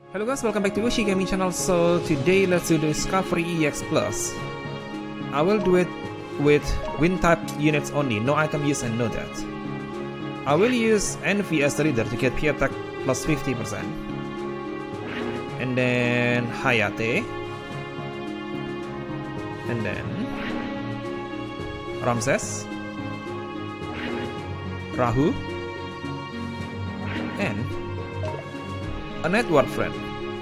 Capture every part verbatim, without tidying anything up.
Hello guys, welcome back to Yoshi Gaming channel. So today let's do Discovery E X Plus. I will do it with wind type units only, no item use and no that. I will use Envy as the leader to get P attack plus fifty percent. And then Hayate. And then Ramses. Rahu. And an Edward friend.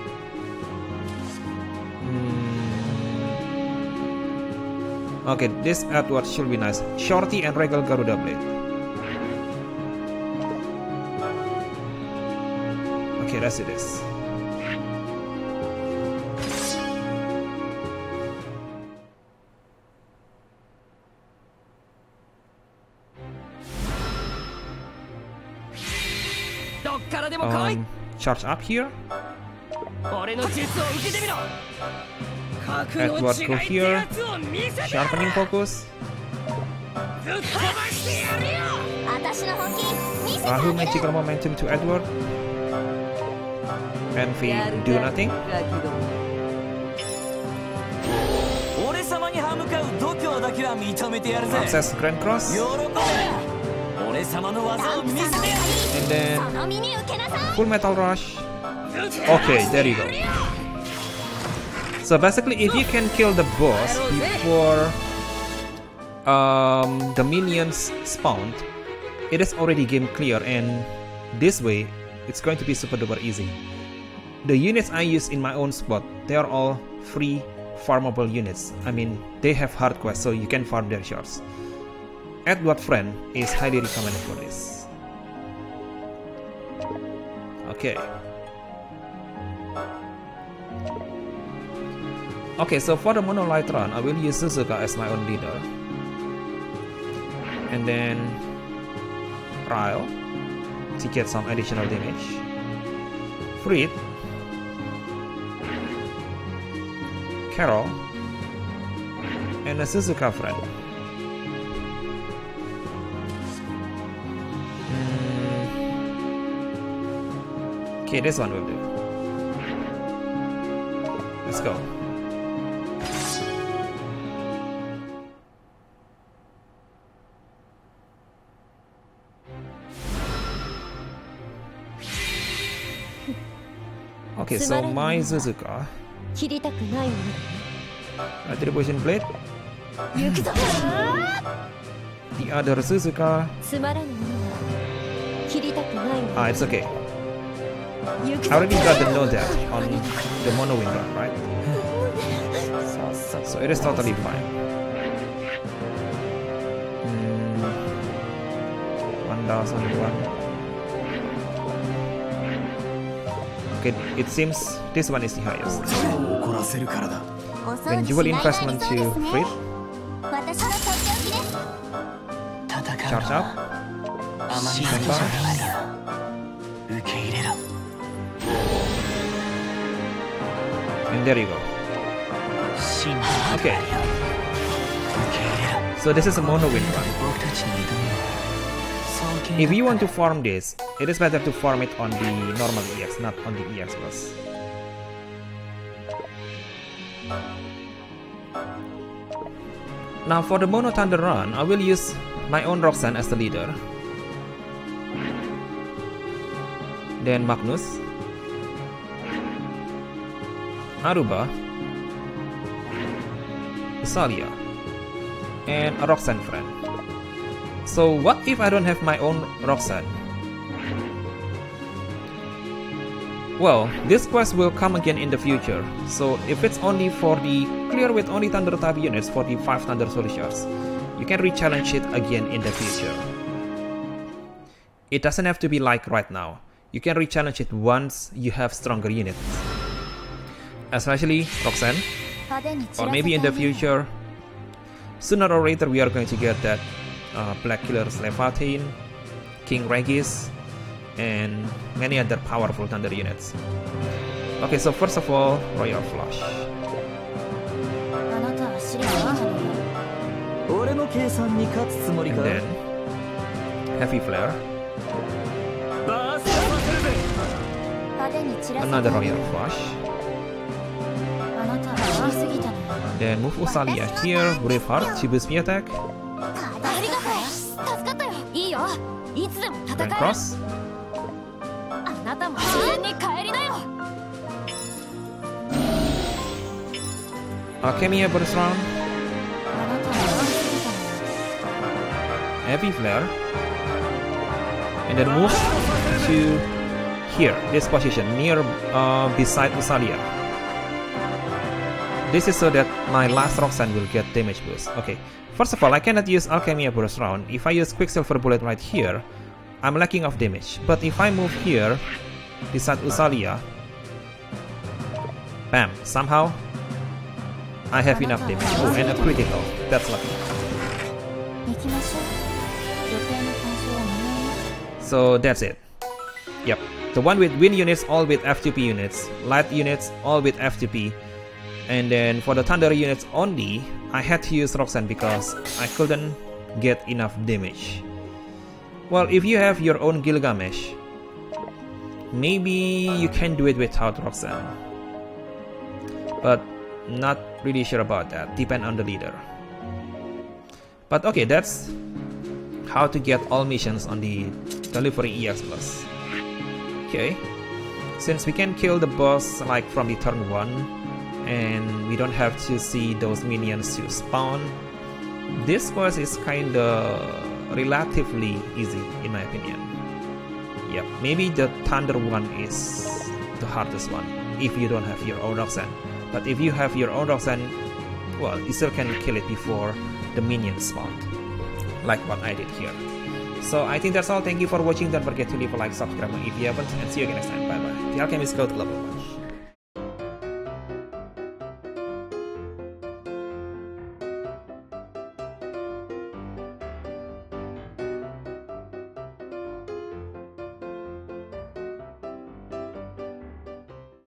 Hmm. Okay, this Edward should be nice. Shorty and Regal Garuda Blade. Okay, let's do this. Um, charge up here. Edward go here. Sharpening focus. Rahu magical momentum to Edward. Envy do nothing. Ramses Grand Cross. And then Full Metal Rush. Okay, there you go. So basically, if you can kill the boss before um, the minions spawned, it is already game clear, and this way it's going to be super duper easy. The units I use in my own spot, they are all free farmable units. I mean, they have hard quests, so you can farm their shards. Edward Friend is highly recommended for this. Okay. Okay, so for the Monolith run, I will use Suzuka as my own leader. And then Ryle to get some additional damage. Fried. Carol. And a Suzuka friend. Okay, this one will do. Let's go. Okay, so my Suzuka. Attribution Blade. The other Suzuka. Ah, it's okay. I already got the no death on the mono wind run, right? So it is totally fine. Mm, one thousand one. Okay, it seems this one is the highest. When dual investment to Fried. Charge up. Remember. And there you go. Okay. So this is a mono wind run. If you want to farm this, it is better to farm it on the normal E X, not on the E X Plus. Now for the Mono Thunder run, I will use my own Roxanne as the leader. Then Magnus. Aruba, Salia, and a Roxanne friend. So what if I don't have my own Roxanne? Well, this quest will come again in the future, so if it's only for the clear with only Thunder type units for the five Thunder Soul Shards, you can re-challenge it again in the future. It doesn't have to be like right now. You can re-challenge it once you have stronger units. Especially Roxanne, or maybe in the future, sooner or later we are going to get that uh, Black Killer Leviathan, King Regis, and many other powerful Thunder units. Okay, so first of all, Royal Flush. And then Heavy Flare. Another Royal Flush. Then move Usalia here, Braveheart to boost me attack. Then cross. Alchemia Burst Round. Heavy Flare. And then move to here, this position, near uh, beside Usalia. This is so that my last Roxanne will get damage boost. Okay, first of all, I cannot use Alchemia Burst Round. If I use Quicksilver Bullet right here, I'm lacking of damage. But if I move here, beside Usalia, bam, somehow I have enough damage. Oh, and a critical. That's lucky. So that's it. Yep, the one with wind units all with F two P units, light units all with F two P. And then for the thunder units only, I had to use Roxanne because I couldn't get enough damage. Well, if you have your own Gilgamesh, maybe you can do it without Roxanne. But not really sure about that, depend on the leader. But okay, that's how to get all missions on the Delivery E X Plus. Okay, since we can kill the boss like from the turn one, and we don't have to see those minions to spawn, this quest is kinda relatively easy in my opinion. Yep, maybe the Thunder one is the hardest one if you don't have your own Roxanne. But if you have your own Roxanne, well, you still can kill it before the minions spawn, like what I did here. So I think that's all. Thank you for watching. Don't forget to leave a like, subscribe if you haven't, and see you again next time. Bye bye. The Alchemist Code Global.